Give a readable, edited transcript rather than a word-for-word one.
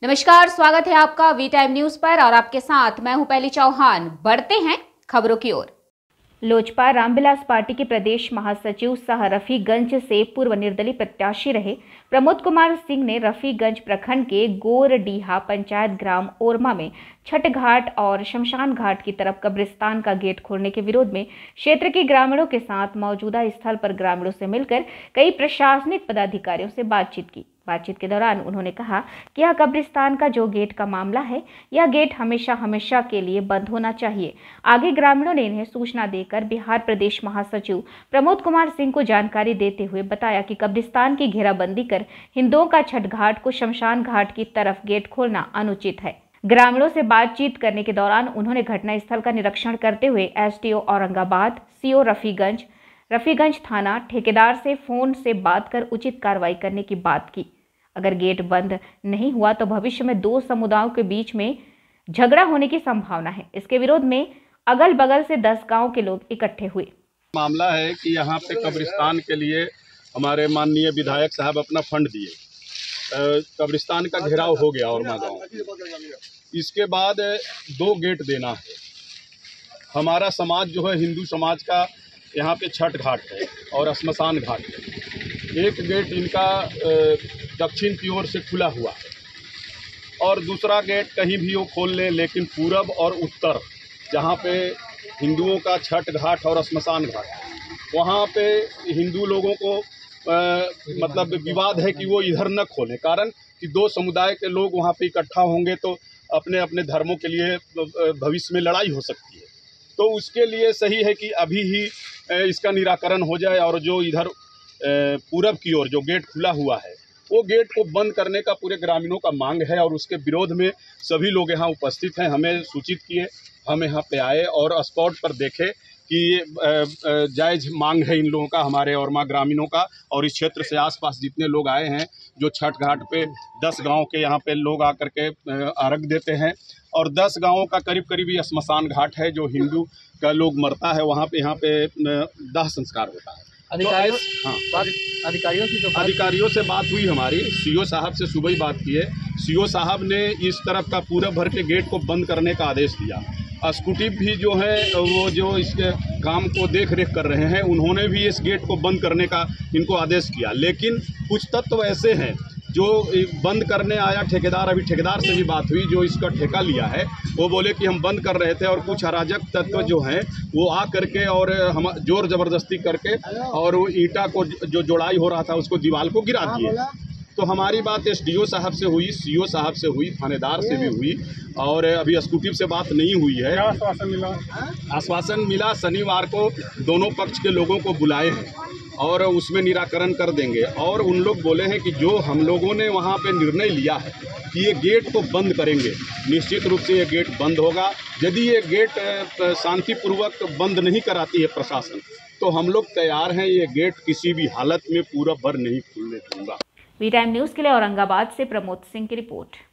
नमस्कार, स्वागत है आपका वी टाइम न्यूज पर और आपके साथ मैं हूं पहली चौहान। बढ़ते हैं खबरों की ओर। लोजपा रामविलास पार्टी के प्रदेश महासचिव सह रफीगंज से पूर्व निर्दलीय प्रत्याशी रहे प्रमोद कुमार सिंह ने रफीगंज प्रखंड के गोरडीहा पंचायत ग्राम ओरमा में छठ घाट और शमशान घाट की तरफ कब्रिस्तान का गेट खोलने के विरोध में क्षेत्र के ग्रामीणों के साथ मौजूदा स्थल पर ग्रामीणों से मिलकर कई प्रशासनिक पदाधिकारियों से बातचीत की। बातचीत के दौरान उन्होंने कहा कि यह कब्रिस्तान का जो गेट का मामला है, यह गेट हमेशा के लिए बंद होना चाहिए। आगे ग्रामीणों ने इन्हें सूचना देकर बिहार प्रदेश महासचिव प्रमोद कुमार सिंह को जानकारी देते हुए बताया कि कब्रिस्तान की घेराबंदी कर हिंदुओं का छठ घाट को शमशान घाट की तरफ गेट खोलना अनुचित है। ग्रामीणों से बातचीत करने के दौरान उन्होंने घटनास्थल का निरीक्षण करते हुए एसडीओ औरंगाबाद, सीओ रफीगंज थाना ठेकेदार से फोन से बात कर उचित कार्रवाई करने की बात की। अगर गेट बंद नहीं हुआ तो भविष्य में दो समुदायों के बीच में झगड़ा होने की संभावना है। इसके विरोध में अगल बगल से 10 गांव के लोग इकट्ठे हुए। मामला है कि यहाँ पे कब्रिस्तान के लिए हमारे माननीय विधायक साहब अपना फंड दिए, कब्रिस्तान का घेराव हो गया और गाँव। इसके बाद 2 गेट देना है। हमारा समाज जो है हिंदू समाज का यहाँ पे छठ घाट है और श्मशान घाट है। एक गेट इनका दक्षिण की ओर से खुला हुआ है और दूसरा गेट कहीं भी वो खोल लें, लेकिन पूरब और उत्तर जहाँ पे हिंदुओं का छठ घाट और श्मशान घाट, वहाँ पे हिंदू लोगों को मतलब विवाद है कि वो इधर न खोलें। कारण कि 2 समुदाय के लोग वहाँ पे इकट्ठा होंगे तो अपने अपने धर्मों के लिए भविष्य में लड़ाई हो सकती है। तो उसके लिए सही है कि अभी ही इसका निराकरण हो जाए और जो इधर पूरब की ओर जो गेट खुला हुआ है वो गेट को बंद करने का पूरे ग्रामीणों का मांग है और उसके विरोध में सभी लोग यहाँ उपस्थित हैं। हमें सूचित किए, हम यहाँ पे आए और स्पॉट पर देखे कि ये जायज़ मांग है इन लोगों का, हमारे और ग्रामीणों का। और इस क्षेत्र से आसपास जितने लोग आए हैं, जो छठ घाट पे 10 गांव के यहाँ पे लोग आकर के अर्घ देते हैं और 10 गांवों का करीब ये श्मशान घाट है जो हिंदू का लोग मरता है, वहाँ पे यहाँ पे दाह संस्कार होता है। अधिकारियों से बात हुई हमारी, सीओ साहब से सुबह ही बात की है। सीओ साहब ने इस तरफ का पूरब भर के गेट को बंद करने का आदेश दिया। एक्जीक्यूटिव भी जो है वो जो इसके काम को देख रेख कर रहे हैं, उन्होंने भी इस गेट को बंद करने का इनको आदेश किया। लेकिन कुछ तत्व ऐसे हैं जो बंद करने आया ठेकेदार, अभी ठेकेदार से भी बात हुई जो इसका ठेका लिया है, वो बोले कि हम बंद कर रहे थे और कुछ अराजक तत्व जो हैं वो आ करके और हम जोर ज़बरदस्ती करके और वो ईंटा को जो जोड़ाई हो रहा था उसको दीवार को गिरा दिए। तो हमारी बात एसडीओ साहब से हुई, सीओ साहब से हुई, थानेदार से भी हुई और अभी एक्जीक्यूटिव से बात नहीं हुई है। आश्वासन मिला शनिवार को दोनों पक्ष के लोगों को बुलाए हैं और उसमें निराकरण कर देंगे। और उन लोग बोले हैं कि जो हम लोगों ने वहाँ पे निर्णय लिया है कि ये गेट को बंद करेंगे, निश्चित रूप से ये गेट बंद होगा। यदि ये गेट शांतिपूर्वक बंद नहीं कराती है प्रशासन, तो हम लोग तैयार हैं, ये गेट किसी भी हालत में पूरा भर नहीं खुलने दूंगा। वी टाइम न्यूज़ के लिए औरंगाबाद से प्रमोद सिंह की रिपोर्ट।